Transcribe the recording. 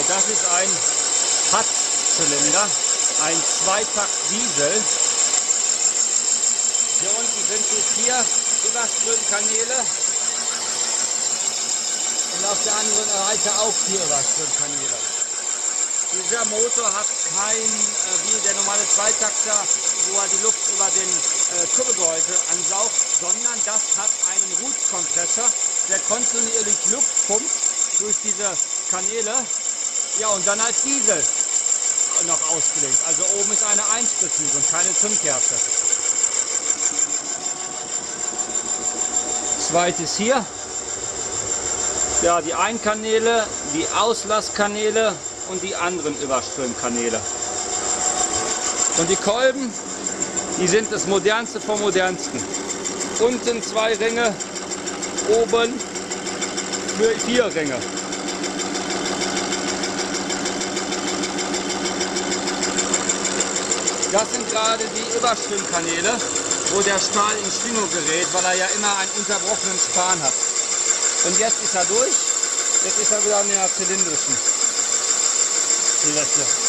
Das ist ein Hatzzylinder, ein Zweitakt-Diesel. Hier unten sind die 4 Überströmkanäle und auf der anderen Seite auch 4 Überströmkanäle. Dieser Motor hat kein, wie der normale Zweitakter, wo er die Luft über den Kurbelgehäuse ansaugt, sondern das hat einen Rußkompressor, der kontinuierlich Luft pumpt durch diese Kanäle, ja, und dann als Diesel noch ausgelegt. Also oben ist eine Einspritzlüse und keine Zündkerze. Zweites hier, ja, die Einkanäle, die Auslasskanäle und die anderen Überströmkanäle. Und die Kolben, die sind das modernste vom modernsten. Unten 2 Ringe, oben 4 Ringe. Das sind gerade die Überströmkanäle, wo der Stahl in Schwingung gerät, weil er ja immer einen unterbrochenen Span hat. Und jetzt ist er durch, jetzt ist er wieder in der zylindrischen Fläche.